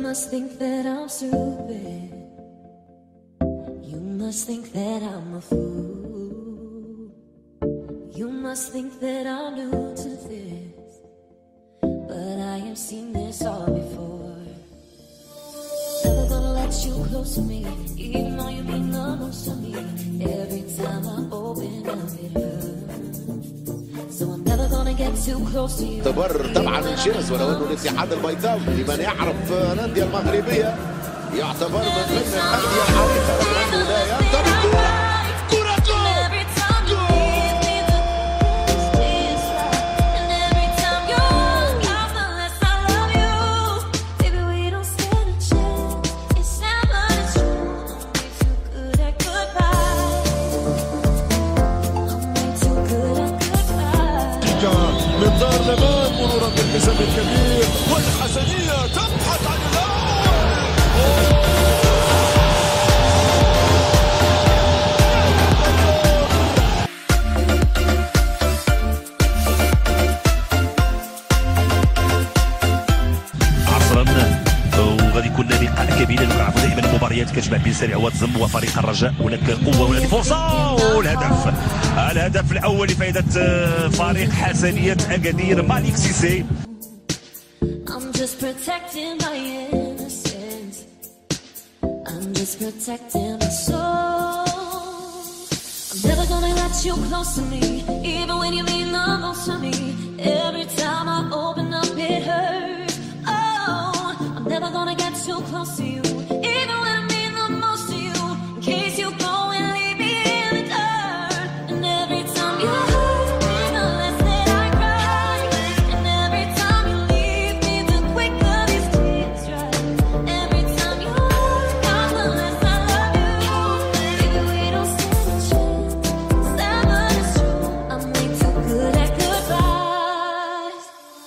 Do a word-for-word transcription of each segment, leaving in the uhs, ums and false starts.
must think that I'm stupid. You must think that I'm a fool. You must think that I'm new to this, but I have seen this all before. Never gonna let you close to me, even though you mean the most to me. Every time I open up it hurts, so I'm never gonna get too close to you. تبرر طبعا الجاز، ولو انه الاتحاد البيضاوي لمن يعرف الانديه المغربيه يعتبر من ضمن الانديه الحريفه، رغم انه لا يمتلك كرة جول. من دار لمان مرورا بالحزام الكبير، والحسنية تبحث عن وغادي يكون لقاء كبير. كنعرفوا دائما المباريات كتجمع بين سريع وتزم وفريق الرجاء، هناك قوه وهناك فرصه، والهدف الهدف الاول لفائده فريق حسنيه اكادير مالك سيسي. I'm just protecting my innocence. I'm just protecting my soul. I'm never gonna let you close to me, even when you mean the most to me. Every time I open up it hurts. Oh, I'm never gonna get too close to you, even when I mean the most to you. In case you go and leave me in the dirt, and every time you hurt me, the less that I cry, and every time you leave me, the quicker these tears dry. Every time you hurt me, the less I love you. Baby, we don't stand a chance. Never is true. I'm way too good at goodbyes.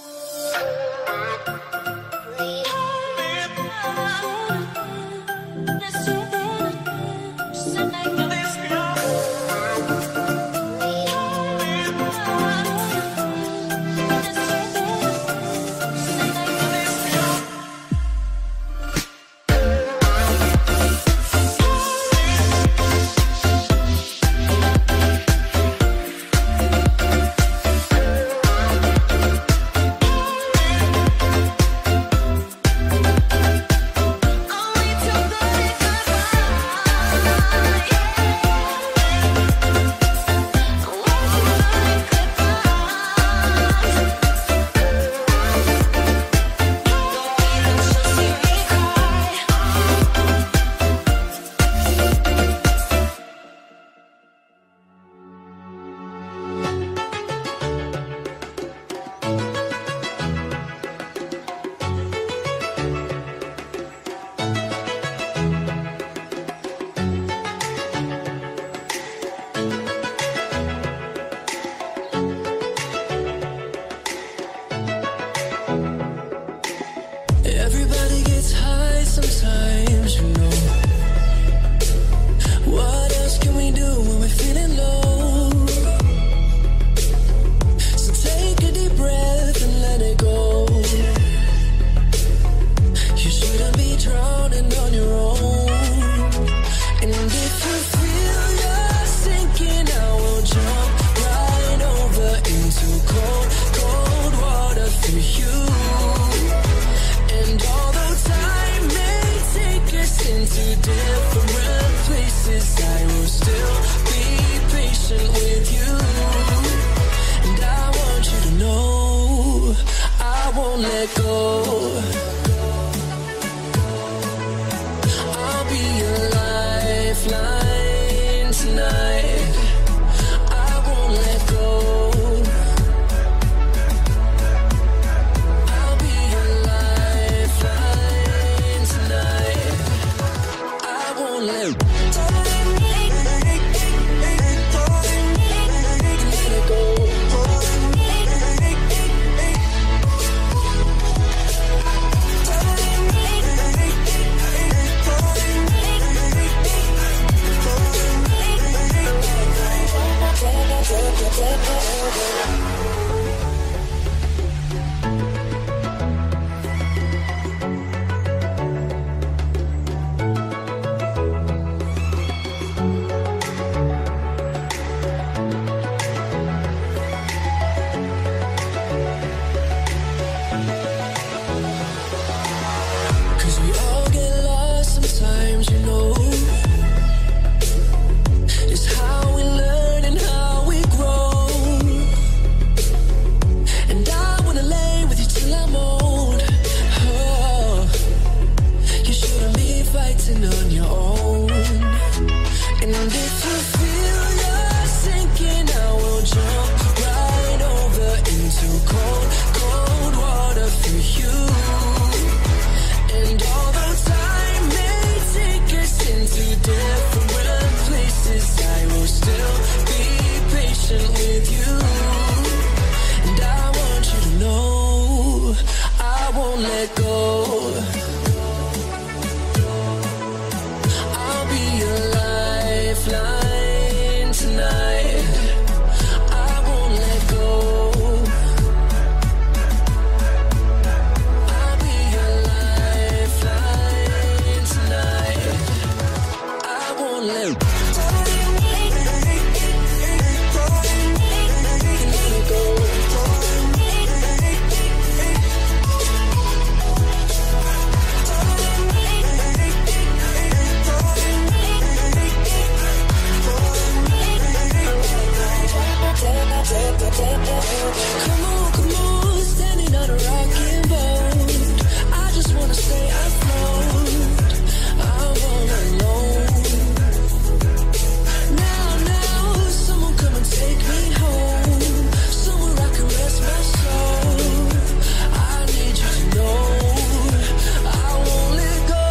Everybody gets high sometimes, you know. What else can we do when we're feeling low? So take a deep breath and let it go. You shouldn't be drowning on your own. And if you feel you're sinking, I will jump right over into cold, cold water for you. And although time may take us into different places, I will still be patient with you. And I want you to know I won't let go. I'll be your lifeline tonight. I won't let go. won't let go. I'll be your lifeline tonight. I won't let go. I'll be your lifeline tonight. I won't let go. Come on, come on, standing on a rocking boat. I just wanna stay afloat. I won't alone. Now, now, someone come and take me home. Somewhere I can rest my soul. I need you to know I won't let go.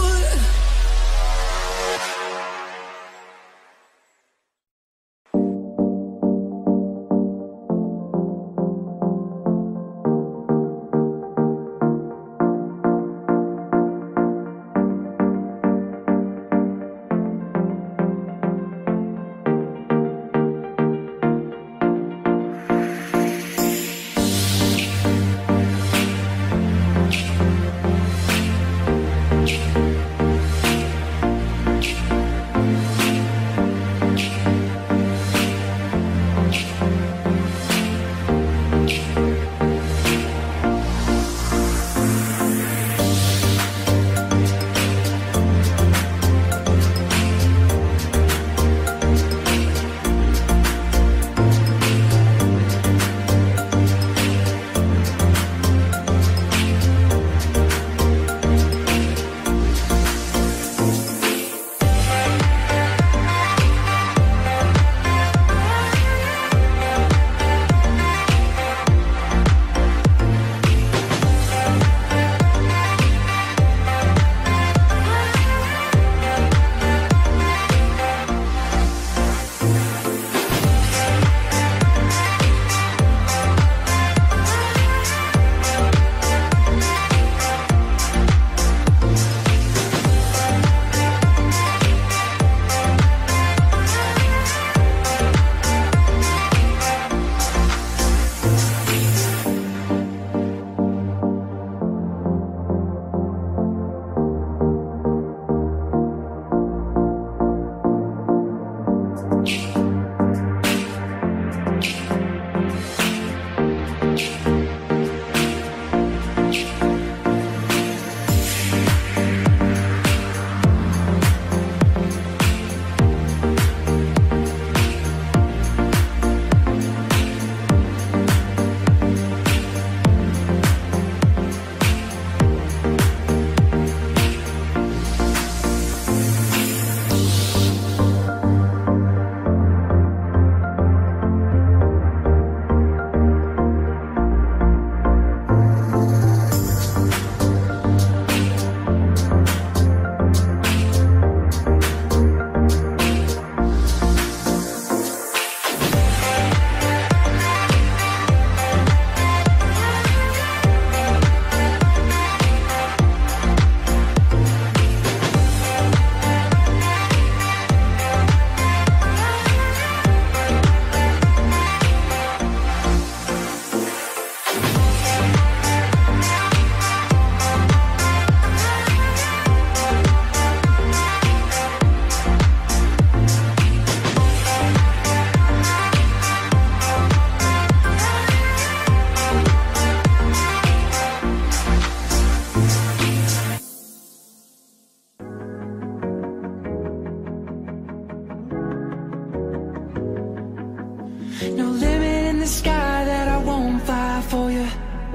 No limit in the sky that I won't fly for you.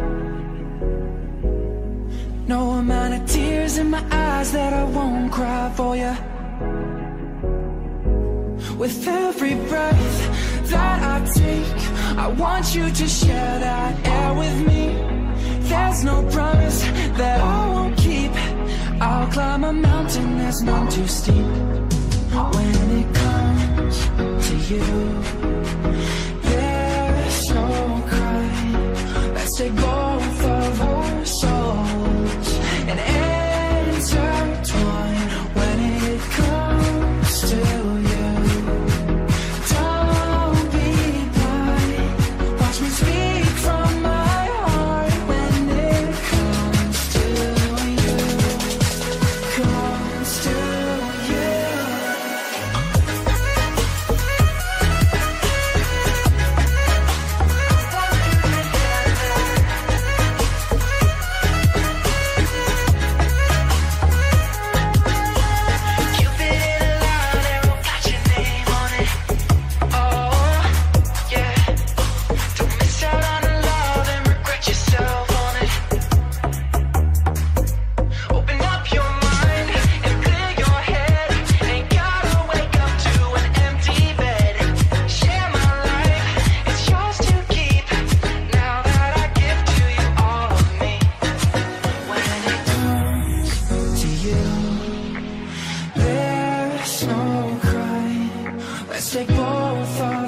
No amount of tears in my eyes that I won't cry for you. With every breath that I take, I want you to share that air with me. There's no promise that I won't keep. I'll climb a mountain that's none too steep. When it comes to you, there's no cry. Let's take both of our souls. Let's take both our